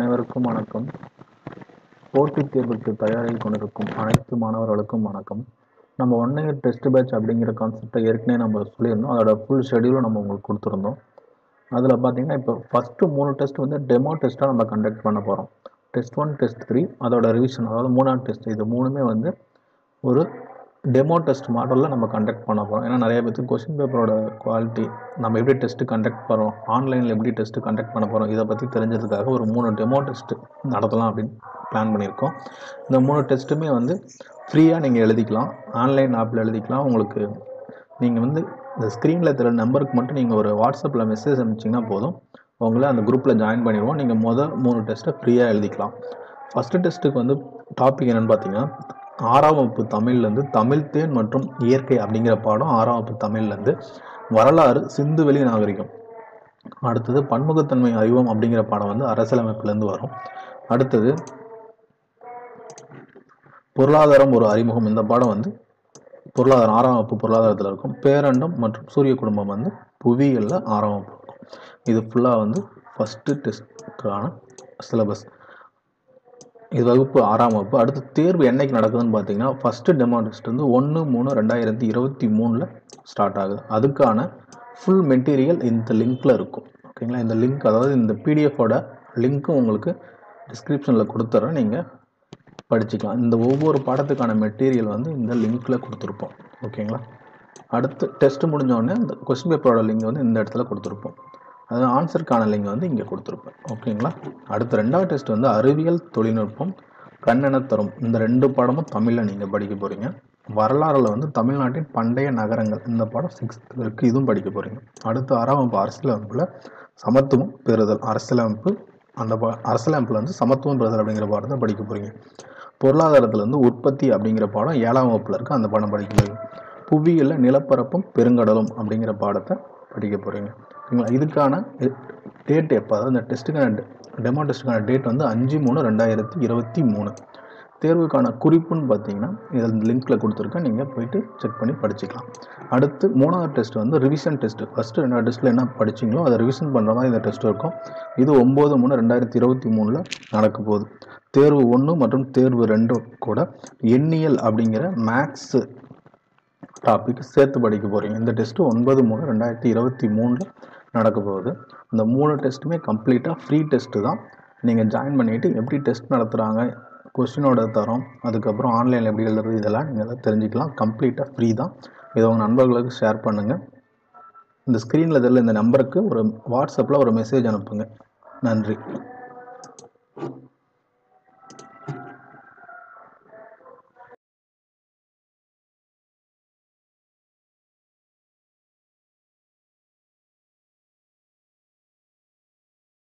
அனைவருக்கும் வணக்கம். போட்டித் தேர்வுக்கு தயாராகி கொண்டிருக்கும் அனைத்து மாணவர்களுக்கும் வணக்கம். நம்ம 1 இயர் டெஸ்ட் பேட்ச் அப்படிங்கிற கான்செப்டை ஏற்கனவே நம்ம சொல்லியிருந்தோம். அதோட ஃபுல் ஷெடியூலும் நம்ம உங்களுக்கு கொடுத்துருந்தோம். அதில் பார்த்தீங்கன்னா இப்போ ஃபஸ்ட்டு 3 டெஸ்ட் வந்து டெமோ டெஸ்ட்டாக நம்ம கண்டக்ட் பண்ண போகிறோம். டெஸ்ட் 1, டெஸ்ட் 3 அதோட ரிவிஷன், அதாவது 3ஆம் டெஸ்ட், இது மூணுமே வந்து ஒரு டெமோ டெஸ்ட் மாடலில் நம்ம கண்டக்ட் பண்ண போகிறோம். ஏன்னா நிறைய பேருக்கு கொஸ்டின் பேப்பரோட குவாலிட்டி, நம்ம எப்படி டெஸ்ட்டு கண்டக்ட் பண்ணுறோம், ஆன்லைனில் எப்படி டெஸ்ட்டு கண்டக்ட் பண்ண போகிறோம், இதை பற்றி தெரிஞ்சதுக்காக ஒரு 3 டெமோ டெஸ்ட்டு நடத்தலாம் அப்படின்னு பிளான் பண்ணியிருக்கோம். இந்த 3 டெஸ்ட்டுமே வந்து ஃப்ரீயாக நீங்கள் எழுதிக்கலாம், ஆன்லைன் ஆப்பில் எழுதிக்கலாம். உங்களுக்கு நீங்கள் வந்து இந்த ஸ்க்ரீனில் தெரிய நம்பருக்கு மட்டும் நீங்கள் ஒரு வாட்ஸ்அப்பில் மெசேஜ் அனுப்பிச்சிங்கன்னா போதும், உங்களை அந்த குரூப்பில் ஜாயின் பண்ணிடுவோம். நீங்கள் 3 டெஸ்ட்டை ஃப்ரீயாக எழுதிக்கலாம். ஃபஸ்ட்டு டெஸ்ட்டுக்கு வந்து டாபிக் என்னென்னு பார்த்தீங்கன்னா, 6ஆம் வகுப்பு தமிழ்லேருந்து தமிழ் தேன் மற்றும் இயற்கை அப்படிங்கிற பாடம், 6ஆம் வகுப்பு தமிழ்லேருந்து வரலாறு, சிந்துவெளி நாகரிகம். அடுத்தது பன்முகத்தன்மை அறிவோம் அப்படிங்கிற பாடம் வந்து அரசியலமைப்புலேருந்து வரும். அடுத்தது பொருளாதாரம் ஒரு அறிமுகம், இந்த பாடம் வந்து பொருளாதாரம் 6ஆம் வகுப்பு பொருளாதாரத்தில் இருக்கும். பேரண்டம் மற்றும் சூரிய குடும்பம் வந்து புவியியலில் 6ஆம் வகுப்பு இருக்கும். இது ஃபுல்லாக வந்து ஃபஸ்ட்டு டெஸ்ட்டுக்கான சிலபஸ். இது வகுப்பு 6ஆம் வகுப்பு. அடுத்து தேர்வு என்னைக்கு நடக்குதுன்னு பார்த்தீங்கன்னா, ஃபஸ்ட்டு டெமோ டெஸ்ட் வந்து 1/3/2023 ஸ்டார்ட் ஆகுது. அதுக்கான ஃபுல் மெட்டீரியல் இந்த லிங்க்கில் இருக்கும். ஓகேங்களா? இந்த லிங்க், அதாவது இந்த பிடிஎஃபோட லிங்க்கும் உங்களுக்கு டிஸ்கிரிப்ஷனில் கொடுத்துட்றேன், நீங்கள் படிச்சுக்கலாம். இந்த ஒவ்வொரு பாடத்துக்கான மெட்டீரியல் வந்து இந்த லிங்க்கில் கொடுத்துருப்போம். ஓகேங்களா? அடுத்து டெஸ்ட்டு முடிஞ்சோடனே இந்த கொஸ்டின் பேப்பரோட லிங்க் வந்து இந்த இடத்துல கொடுத்துருப்போம். அது ஆன்சருக்கான லிங்க் வந்து இங்கே கொடுத்துருப்பேன். ஓகேங்களா? அடுத்து 2வது டெஸ்ட் வந்து அறிவியல் தொழில்நுட்பம் கண்ணென தரும். இந்த 2 பாடமும் தமிழில் நீங்கள் படிக்க போகிறீங்க. வரலாறில் வந்து தமிழ்நாட்டின் பண்டைய நகரங்கள், இந்த பாடம் 6th இருக்குது, இதுவும் படிக்க போகிறீங்க. அடுத்து 6ஆம் வகுப்பு அரசியலமைப்பில் சமத்துவம் பெறுதல், அரசியலமைப்பு, அந்த அரசியலமைப்பில் வந்து சமத்துவம் பெறுதல் அப்படிங்கிற பாடத்தை படிக்க போகிறீங்க. பொருளாதாரத்தில் வந்து உற்பத்தி அப்படிங்கிற பாடம் 7ஆம் வகுப்பில் இருக்குது, அந்த பாடம் படிக்க போகிறீங்க. புவியியலில் நிலப்பரப்பும் பெருங்கடலும் அப்படிங்கிற பாடத்தை படிக்க போகிறீங்க. ஓகேங்களா? இதுக்கான டேட் எப்போ, அதாவது இந்த டெஸ்ட்டுக்கான டெமோ டெஸ்ட்டுக்கான டேட் வந்து 5/3/2023. தேர்வுக்கான குறிப்புன்னு பார்த்தீங்கன்னா இதில் லிங்க்கில் கொடுத்துருக்கேன், நீங்கள் போயிட்டு செக் பண்ணி படிச்சுக்கலாம். அடுத்து 3வது டெஸ்ட் வந்து ரிவிஷன் டெஸ்ட்டு. ஃபஸ்ட்டு 2 டெஸ்ட்டில் என்ன படிச்சிங்களோ அதை ரிவிஷன் பண்ணுற மாதிரி இந்த டெஸ்ட் இருக்கும். இது 9/3/2023 நடக்க போகுது. தேர்வு 1 மற்றும் தேர்வு 2 கூட எண்ணியல் அப்படிங்கிற மேக்ஸு டாபிக் சேர்த்து படிக்க போகிறீங்க. இந்த டெஸ்ட்டு 9/3/2023 நடக்க போகுது. இந்த 3 டெஸ்ட்டுமே கம்ப்ளீட்டாக ஃப்ரீ டெஸ்ட்டு தான். நீங்கள் ஜாயின் பண்ணிவிட்டு எப்படி டெஸ்ட் நடத்துகிறாங்க, கொஸ்டினோட தரம், அதுக்கப்புறம் ஆன்லைனில் எப்படி எழுதுறது, இதெல்லாம் நீங்கள் தெரிஞ்சுக்கலாம். கம்ப்ளீட்டாக ஃப்ரீ தான். இதை உங்கள் நண்பர்களுக்கு ஷேர் பண்ணுங்கள். இந்த ஸ்க்ரீனில் தெரியல இந்த நம்பருக்கு ஒரு வாட்ஸ்அப்பில் ஒரு மெசேஜ் அனுப்புங்க. நன்றி.